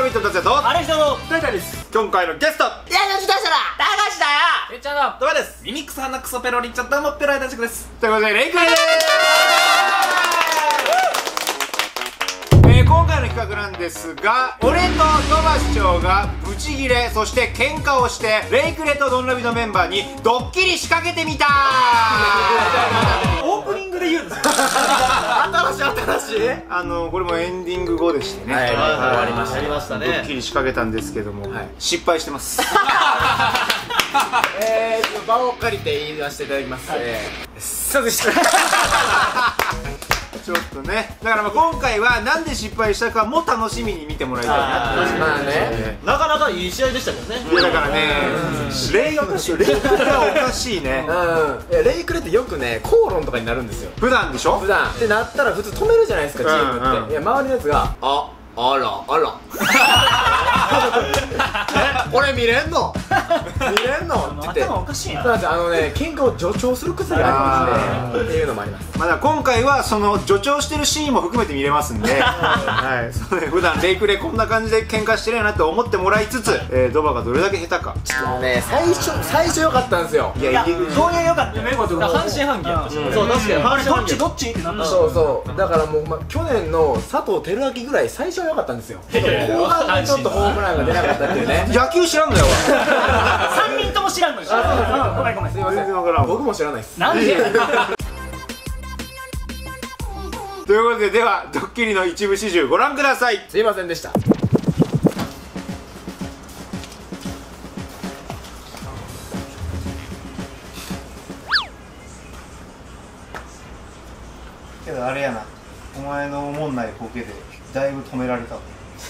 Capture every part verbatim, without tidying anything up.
ミット達也とあれ人の大体です。 今回のゲスト、 いや、どっち出したら高橋だよ。 えっちゃんだ。 どうです。ミミックス鼻クソペロリンちゃんどうもペロイ大塾です。 ということでレイクレです。えー、今回の企画なんですが、俺と土橋市長がブチギレ、そして喧嘩をしてレイクレとドンラビのメンバーにドッキリ仕掛けてみたー。 オープニングで言うんですよ。 新しい新しいあのこれもエンディング後でしてね、 はい、終わりました。 やりましたね。 ドッキリ仕掛けたんですけども、 はい失敗してます。 えー、場を借りて言わせていただきます。えー、そうでした。 ちょっとね、だからまあ今回はなんで失敗したかも楽しみに見てもらいたいなって。 まあね、 なかなかいい試合でしたけどね。 いやだからね、レイがおかしい、レイがおかしいね。 うん、いやレイクレってよくね口論とかになるんですよ。 普段でしょ。 普段ってなったら普通止めるじゃないですか、チームって、 うんうん、 いや周りのやつが「ああらあらえこれ見れんの見れんの?」って言って、 頭おかしいな。 そうなんですよ。あのね、喧嘩を助長する癖がありますねっていうのもあります。 まだ今回はその助長してるシーンも含めて見れますんで、はい、そうね、普段レイクレこんな感じで喧嘩してるよなって思ってもらいつつ、えー、ドバがどれだけ下手か。 もうね、最初最初良かったんですよ。 いや、いける。 表現良かったよね。 半信半疑やったし。 そう、確かに半信半疑。どっちどっちってなった。 そうそう、だからもう、ま、去年の佐藤輝明ぐらい最初は良かったんですよ。後半でちょっとホームランが出なかったっていうね。 野球知らんだよ。 三人とも知らんのよ。ごめんごめん。 すいません、 全然わからん。 僕も知らないです。 なんで。 ということで、ではドッキリの一部始終ご覧ください。 すいませんでした。 けどあれやな、お前のおもんないボケでだいぶ止められたわ。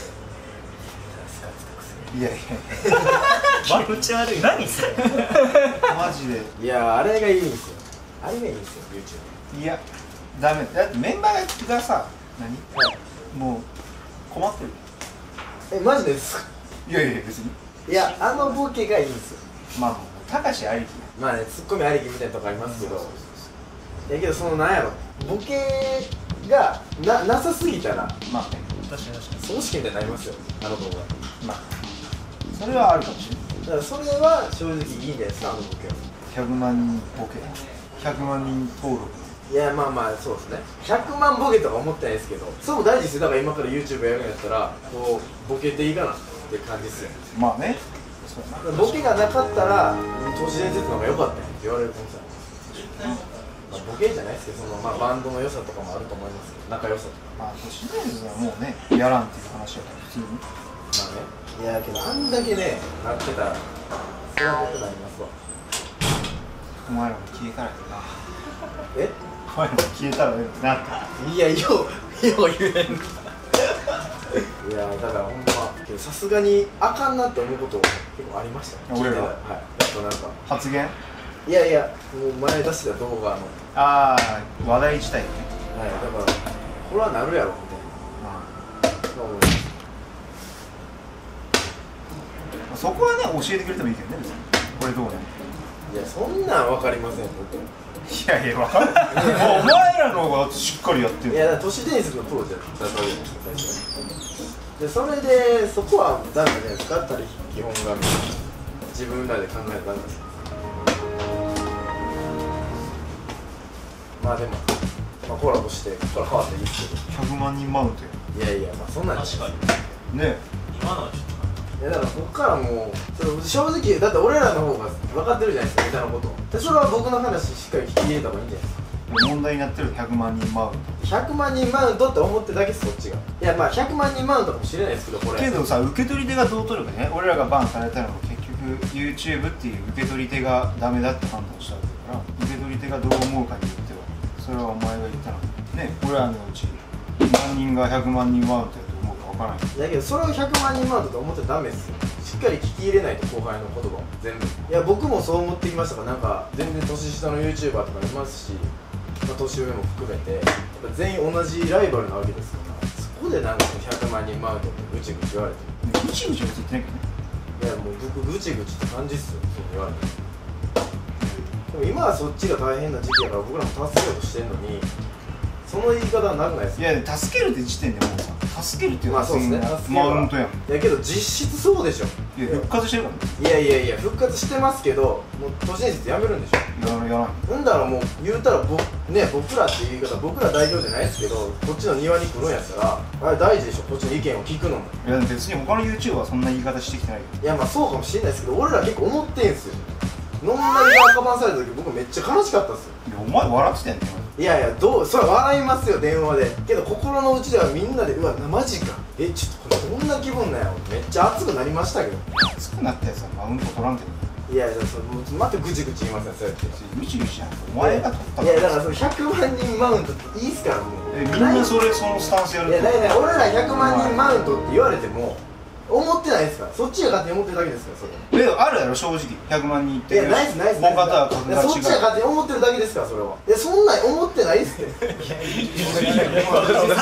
いやいや気持ち悪い。何それ。 マジで。 いや、あれがいいんですよ。あれがいいんですよ、YouTube。 いやダメだって、メンバーがさ、何、はい、もう困ってる。 え、マジですか？ いやいや別に。 いや、あのボケがいいんですよ。 まあたかしありき。 まあね、ツッコミありきみたいなとこありますけど、いやけどそのなんやろ、ボケが な, なさすぎたらまあね、 確かに確かに。 葬式みたいになりますよ、あの動画。 まあそれはあるかもしれない。 だからそれは正直いいんじゃないですか、あのボケは。 ひゃくまんにんボケ、ひゃくまんにん登録。 いや、まあまあそうですね、ひゃくまんボケとか思ってないですけど、それも大事ですよ。だから今から YouTube やるんやったらこうボケていいかなって感じですよ。 まあね、そうやな。 ボケがなかったら都市伝説の方が良かったよって言われるかもしれない。まあ、ボケじゃないですけど、その、まあ、バンドの良さとかもあると思いますけど、仲良さとか。 まあ都市伝説はもうね、やらんっていう話だから普通に。 まあね、いやけどあんだけねなってたらそれは僕なりますわ。 お前らも消えたらいいな。 え、 お前らも消えたらいいなって。 いや、ようよう言えんいやだからほんまけどさすがにあかんなって思うこと結構ありましたね。 俺らはい、やっぱなんか発言。 いやいや、もう前出してた動画の、 ああ、話題自体ね。 はい、だからこれはなるやろみたいなそう思います。 そこはね、教えてくれてもいいけどね、別に。これどうね。 いや、そんなん分かりません僕。 いやいや、分かる。お前らの方がしっかりやってる。 いや、だから都市伝説のプロじゃだったわけじゃないですか、最初は。で、それで、そこはダメじゃないですか、ったり基本が自分らで考えたらダメです。まあでも、まあ、コラボして、これ変わっていいですけひゃくまんにんマウントど、いやいや、まあそんなん確かに。 やね。 今のはちょっいやだからこっからもう、それ正直、だって俺らの方が分かってるじゃないですか、ネタのことで、それは僕の話しっかり聞き入れた方がいいんじゃないですか。 問題になってるひゃくまんにんマウント。 ひゃくまんにんマウントって思ってるだけです、そっちが。いや、まあひゃくまんにんマウントかもしれないですけど、これけどさ、受け取り手がどう取るかね。俺らがバンされたのも結局 YouTube っていう受け取り手がダメだって判断したわけだから、受け取り手がどう思うかによっては、それはお前が言ったのね。俺らのうち何人がひゃくまんにんマウントやと思うかわからない。 だけどそれをひゃくまんにんマウントと思っちゃダメですよ。しっかり聞き入れないと、後輩の言葉を全部。いや、僕もそう思ってきましたから。なんか全然年下の YouTuber とかいますし、まあ、年上も含めてやっぱ全員同じライバルなわけですから、そこでなんかひゃくまんにんマウントってぐちぐち言われて、 ぐちぐちは言ってないけどね。 いやもう僕ぐちぐちって感じっすよ、そう言われて。でも今はそっちが大変な時期やから僕らも助けようとしてんのに、その言い方はなくないですか。 いや、助けるって時点でもうさ、 助けるっていうのはまあそうですねマウントやん。 いやけど実質そうでしょ。 いや復活してるからね。 いやいやいや復活してますけど、もう都市伝説やめるんでしょ。 やらやらない。 ほんだらもう言うたらぼね僕らっていう言い方、僕ら代表じゃないですけど、こっちの庭に来るんやったらあれ大事でしょ、こっちの意見を聞くのも。 いや別に他の YouTuber はそんな言い方してきてないよ。 いやまあそうかもしれないですけど、俺ら結構思ってんすよ。ノンナリが赤バンされた時僕めっちゃ悲しかったっすよ。 いやお前笑ってたやんね。 いやいやどうそれは笑いますよ電話で。けど心の内ではみんなでうわマジか、えちょっとこれどんな気分なんやろ、めっちゃ熱くなりましたけど。 熱くなったやつはマウント取らんけど。 いやいやそのまたぐちぐち言いませんそうやって。 ぐちぐちやん。お前が取ったいやだからそのひゃくまん人マウントっていいっすからもう。 えみんなそれそのスタンスやるいやだから俺らひゃくまん人マウントって言われても思ってないですから、そっちが勝手に思ってるだけですからそれ。 えあるやろ正直ひゃくまん人いっていやナイスナイスナイス。 大方は格が違う。 そっちが勝手に思ってるだけですからそれは。いやそんなん思ってないっすって。いやいや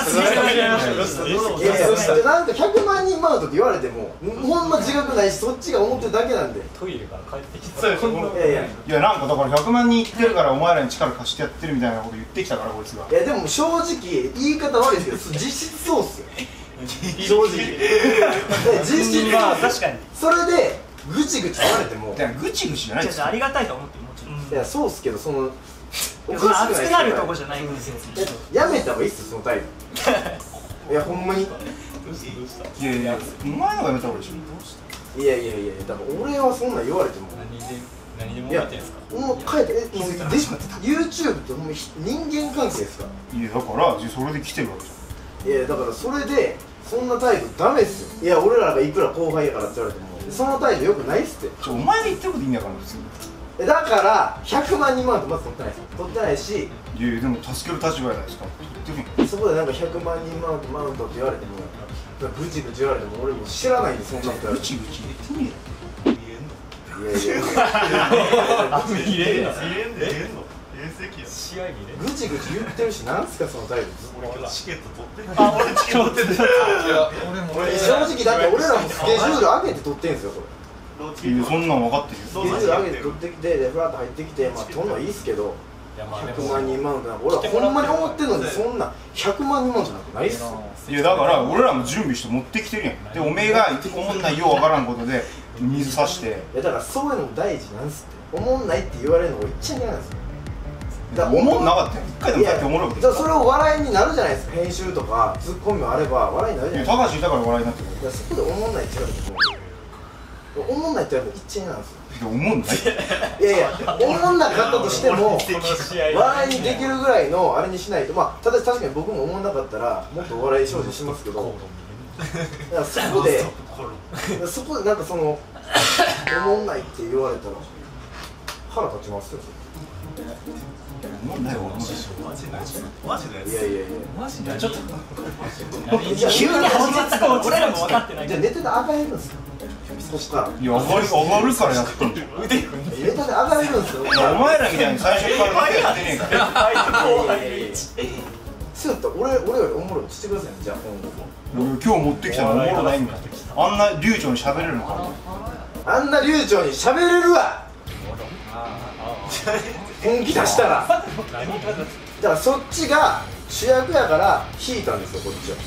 なんかひゃくまん人マウントって言われてもほんま自覚ないし、そっちが思ってるだけなんで。 トイレから帰ってきた。 そういやいやいやなんかだからひゃくまん人いってるからお前らに力貸してやってるみたいなこと言ってきたからこいつが。 いやでも正直言い方悪いですけど実質そうっすよ正直実質まあ確かにそれでぐちぐち言われてもいやぐちぐちじゃないですよ。 じゃあありがたいと思ってるもちろん。 いやそうっすけどそのいやその熱くなるとこじゃないんですよ。 やめた方がいいっすよその態度。いやほんまに。 いやいやお前のがやめた方がいいでしょ。 いやいやいやだから俺はそんなん言われても何で何でもいや見てんすか。 もう帰ってえもうで YouTube ってほんま人間関係ですかいやだからそれで来てるわけじゃん。 ら。いやだからそれでそんな態度ダメっすよ。いや俺らがいくら後輩やからって言われてもその態度よくないっすって。 ちょお前が言ってることいいんだから別に。 えだからひゃくまん人マウントまず取ってないですよ。取ってないし、 いやいやでも助ける立場じゃないですか。言ってるやん。 そこでなんかひゃくまん人マウントマウントって言われてもぐちぐち言われても俺も知らないんでそんなことやる。 ぐちぐち言ってみろ。 いやいや見れるの。 入れんでええの遠征や試合見れる。 ぐちぐち言ってるしなんすかその態度。 俺今日チケット取ってあ俺チケット取ってたいや俺もえ正直だって俺らもスケジュール上げて取ってんすよこれ。 いやそんなん分かってるよ。 スケジュール上げて取ってきてでフラッと入ってきてまあ取んのいいっすけどいやまあでひゃくもまん人マウントなんか俺はほんまに思ってんのにそんなひゃくまん人マウントなんかないっすよ。 いやだから俺らも準備して持ってきてるやん。でおめえが思んないようわからんことで水さして。 いやだからそういうのも大事なんすって。思んないって言われるのが一番嫌なんですよ。だから思んなかったよ。一回でもさっき思ろうけど。 いやだからそれを笑いになるじゃないですか。編集とかツッコミもあれば笑いになるじゃないですか。 高橋いたから笑いになってる。 いやそこで思んないって言われても思んないって言われるの一番嫌なんですよ。 いや思んない。 いやいや思んなかったとしても笑いにできるぐらいのあれにしないと。まあただ確かに僕も思んなかったらもっとお笑い精進しますけど、だからそこでそこでなんかその思んないって言われたら腹立ちますよ。 思んないよ。 マジでマジでいやいやいやマジでちょっと急に始まったから俺らも分かってない。 じゃあネタで上がれるんですかそしたらいや上がる上がるからやってんじゃん。 腕組んでネタで上がれるんですよ。 いやお前らみたいに最初からやってねえから。 そうやったら俺俺よりおもろいのしてくださいねじゃあ今後。 俺今日持ってきたのおもろないんだ。あんな流暢に喋れるのか。 あんな流暢に喋れるわ本気出したら。だからそっちが主役やから引いたんですよこっちは。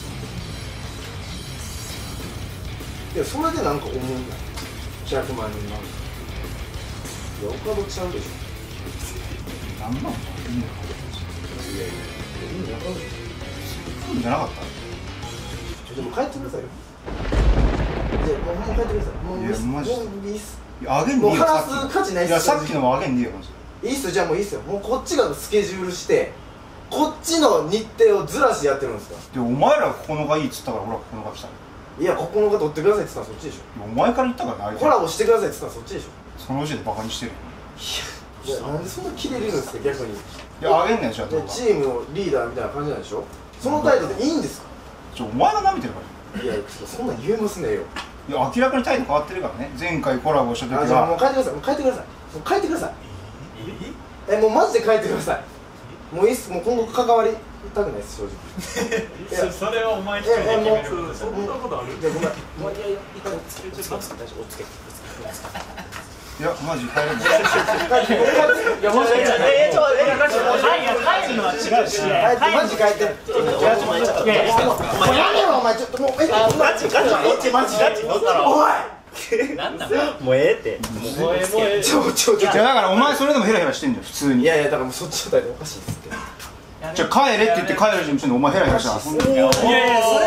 いやそれでなんか思うんだひゃくまん人なんいや岡戸ちゃうでしょ。 なんなんだ。いいのか。 いやいや意味わかんない。 そうじゃなかった。 でも帰ってくださいよ。じゃあもうほんま帰ってください。もういやマジでもういいっす。 いやあげんでいいよ。 もう話す価値ないっすいやさっきのもあげんでいいよマジで。 いいっすよじゃあもういいっすよ。もうこっちがスケジュールしてこっちの日程をずらしてやってるんですか。 でお前らがここのがいいっつったから俺はここのが来たの。 いやここの方取ってくださいって言ったらそっちでしょ。 お前から言ったからな。 コラボしてくださいって言ったらそっちでしょ。 その時点でバカにしてるよ。 いやなんでそんなキレれるんですか逆に。 いやあげんねんじゃあ動画。 でチームのリーダーみたいな感じなんでしょ。その態度でいいんですか。 ちょお前が舐めてるから。 いやそんなん言えますねよ。 いや明らかに態度変わってるからね。前回コラボした時あじゃあもうは帰ってください。もう帰ってください。もう帰ってください。えもうマジで帰ってください。もういいっす。もう今後関わりたくないです正直。いやそれはお前一人で決めることでしょ。 そんなことあるいやごめん。 もういやいや一回おつけちょっとおつけ大丈夫おつけ。 いやマジ入れないいやもしかしたらえーちょえー帰るのは違うしマジ帰っていやちょっといやいやもうやめろお前ちょっともうえガチガチどっちマジガチどっちおいなんなんもうええってもうええもうええちょちょちょじゃあだからお前それでもヘラヘラしてんだよ普通にいやいやだからもうそっちの態度おかしいっつってじゃあ帰れって言って帰る準備してんのお前ヘラヘラしたら遊んでるいやいやそれ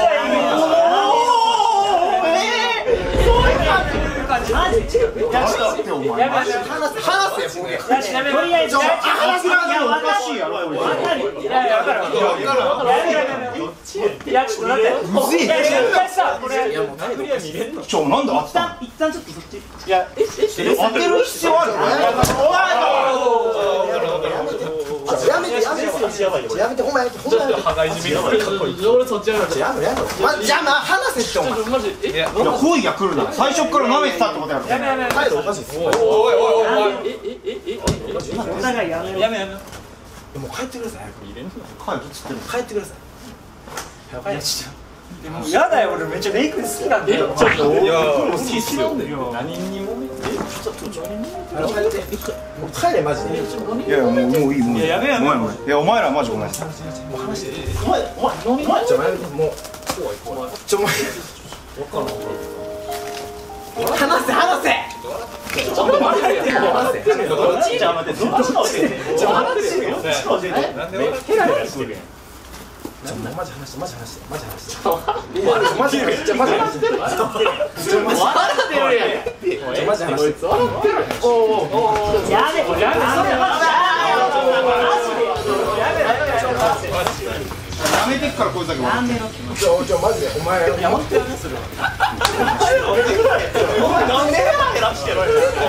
はいいマジ違ういやちょっとやめ話せ話せもうねやめとりあえず話すのがおかしいやろいやいや分かる分かるやめやめいやちょっと待ってむずいいや一回さこれいやもう態度おかしいちょなんで一旦一旦ちょっとそっちいやええ当てる必要あるやめてやめてやめてほんまやめてほんまやめて羽交い締めかっこいい俺そっちやるやめろやめろまじゃあまあ話せってお前マジえいや好意が来るな最初から舐めてたってことやろやめやめ態度おかしいっすもうおいおいおいおいええええお互いやめろやめやめ帰ってください入れんの帰るっつってる早く帰ってください早くでもやだよ俺めっちゃメイク好きなんだよちょっといや好きっすよ何にもめてちょっとちょっと帰ってもう帰れマジでいやいやもうもういいもういいいややめやめごめんごめんいやお前らマジごめんちょお前お前ちょやめてもうちょお前話せ話せちょっと待って話せどっちじゃ待ってどっちの教えてちょ話せよどっちの教えてなんで俺ヘラヘラしてるちょマジ話してマジ話してマジ話していやマジ話してマジ話してちょマジ笑ってるやんちょマジ話しておおおやめやめそれマジやめてっからこいつだけやめろちょちょマジでお前いや本当やめそれはお前なんでヘラヘラしてる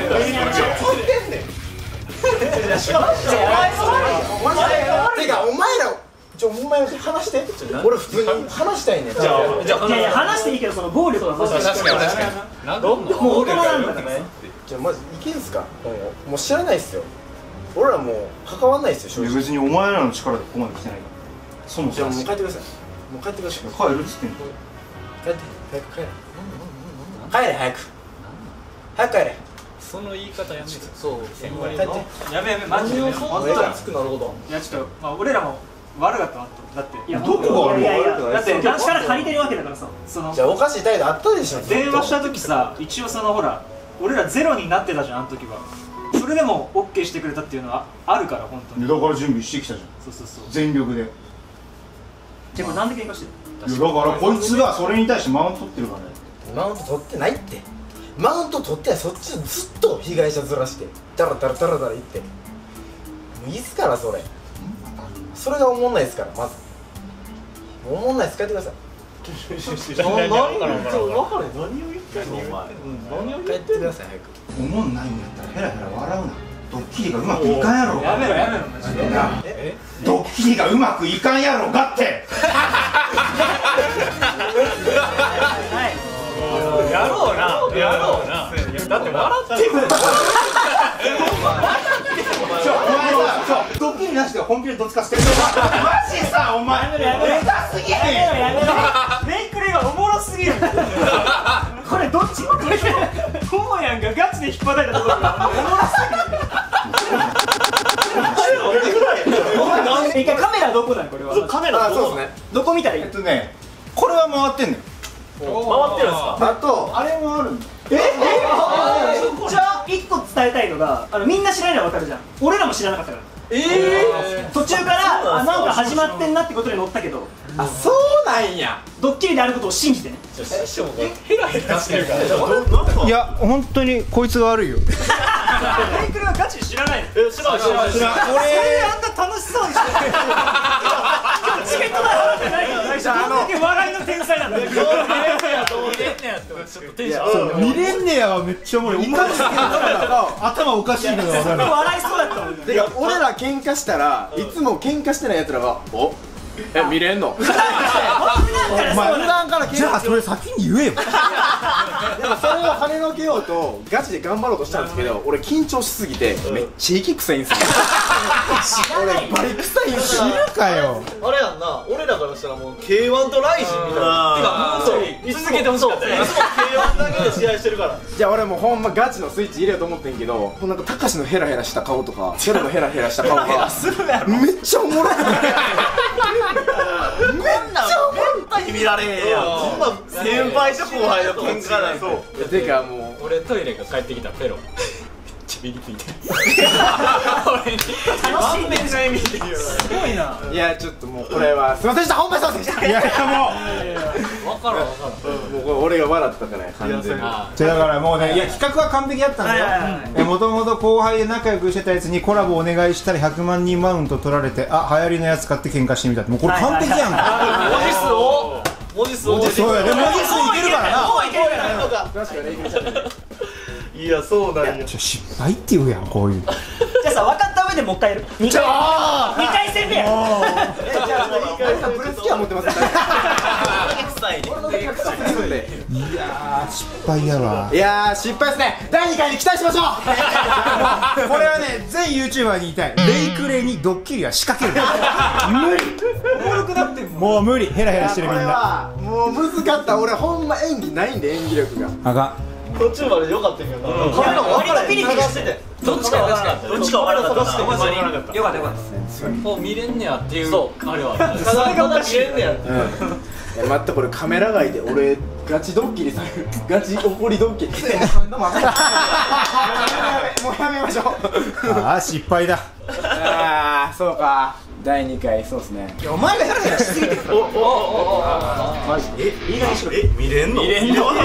マジでてかお前らちょお前話して俺普通に話したいねんじゃあじゃあいやいや話していいけどその暴力はマジで確かに確かになんどんどんもう大人なんだからじゃあマジいけんすかもう知らないっすよ俺らもう関わんないっすよ正直別にお前らの力でここまで来てないからそもじゃあそも帰もう帰ってくださいもう帰ってくださいるっつってんの帰って早く帰れ帰れ早く早く帰れその言い方やめてそう帰ってやめやめマジでやめ本当に熱くなるほどいやちょっとまあ俺らも悪かったわだっていやどこが悪いいやいやだって男子から借りてるわけだからさそのじゃあおかしい態度あったでしょ電話した時さ一応そのほら俺らゼロになってたじゃんあの時はそれでも オーケー してくれたっていうのはあるから本当にだから準備してきたじゃんそうそうそう全力でいやじゃあこれなんで喧嘩してるだからこいつがそれに対してマウント取ってるからねマウント取ってないってマウント取ってはそっちをずっと被害者ずらしてダラダラダラダラ言ってもういいっすからそれそれがおもんないですからまずおもんないっす帰ってください何何何を言ってんのお前何を帰ってください早く思んないんだったらヘラヘラ笑うなドッキリがうまくいかんやろやめろやめろマジでなドッキリがうまくいかんやろがってやろうなやろうなだって笑ってるちょお前さドッキリなしで本気でどつかせてるマジさお前やめろやめろ下手すぎやめろへんやめろメイクレがおもろすぎるこれどっちもこれともやんがガチで引っ張られたところがおもろすぎる一回カメラどこなんこれはカメラあそうですねどこ見たらいいえっとねこれは回ってんのよ回ってるんですかあとあれもあるんだええじゃあ一個伝えたいのがあのみんな知らないのは分かるじゃん俺らも知らなかったからええ途中からあなんか始まってんなってことで乗ったけどあそうなんやドッキリであることを信じてね師匠がヘラヘラしてるからいや本当にこいつが悪いよメイクレはガチで知らないのえ知らん知らん知らんそれであんな楽しそうにしてるチケット代払ってないからどんだけ笑いの天才なんだよどう見れんねやどう見れんねやってちょっとテンション見れんねやはめっちゃおもろいいかつけ頭おかしいのが分かる笑いそうだったもんねてか俺ら喧嘩したらいつも喧嘩してないやつらが「おえ見れんの？ お前普段からじゃあそれ先に言えよ。 でもそれを跳ねのけようとガチで頑張ろうとしたんですけど、俺緊張しすぎてめっちゃ息臭いんですよ。俺バリ臭いんですよ。 知るかよ。 あれやんな、俺らからしたらもう ケーワン とライジンみたいな。てかもう続けてほしかったね。いつも ケーワン だけで試合してるから。 じゃあ俺もうほんまガチのスイッチ入れようと思ってんけど、もうなんかたかしのヘラヘラした顔とかキャラのヘラヘラした顔がめっちゃおもろくて、めっちゃおもろめったに見られへんやん。そんな先輩と後輩の喧嘩なんそう。 い。てかもう俺トイレが帰ってきたペロめっちゃビリついてる。俺に楽しいね。 な意味で言うよ。 すごいな。 いやちょっともうこれはすいませんでした、本番すいませんでした。いやいや分からん分からん。 もうもう俺が笑ったから完全に。 あじゃあだからもうね、いや企画は完璧だったんだよ。もともと後輩で仲良くしてたやつにコラボお願いしたらひゃくまんにんマウント取られて、あ流行りのやつ買って喧嘩してみたって、もうこれ完璧やんか。 文字数を文字数をそうやで、文字数いけるからな。 もういけるからな。 確かにいけちゃったね。 いやそうなんや。 ちょ失敗って言うやん、こういう。 じゃあさ、分かった上でもう一回やる。二回。二回戦目や。 じゃあプレスキャー持ってますから臭いね。 いやー失敗やわ。 いやー失敗ですね。だいにかいに期待しましょう。 これはね、全 YouTuber に言いたい。レイクレにドッキリは仕掛ける。無理。おもろくなってもう無理。ヘラヘラしてるみんな。 これはもう難かった。俺ほんま演技ないんで、演技力が。 あか途中まで良かったけどな。カメラも分からへん。 ピリピリしてて。 どっちか分からなかった。 どっちか分からなかった。 よかったよかった。 もう見れんねやっていうそうあれは。 ただただ見れんねや。 いや待って、これカメラ外で俺ガチドッキリされる。ガチ怒りドッキリ。もうやめましょう。 ああ失敗だ。 ああそうか。だいにかいそうですね。 お前がヘラヘラしすぎてる。 おおおおマジえいい加減しろ。え見れんの？見れんの？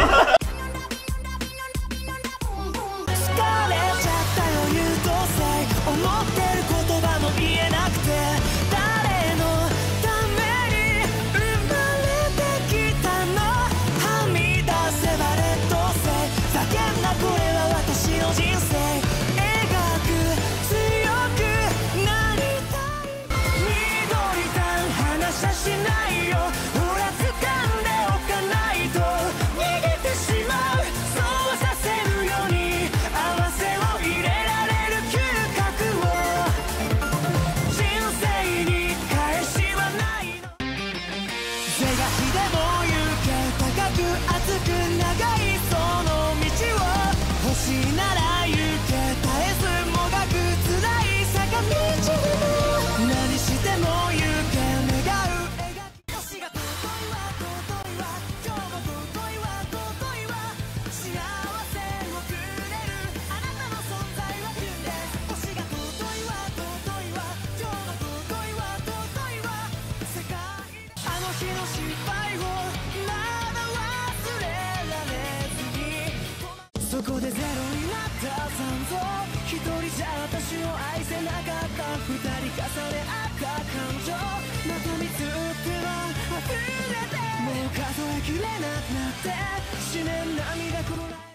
そこでゼロになった残像、一人じゃ私を愛せなかった二人重ね合った感情、また見つっては溢れてもう数えきれなくなって思念涙こぼれ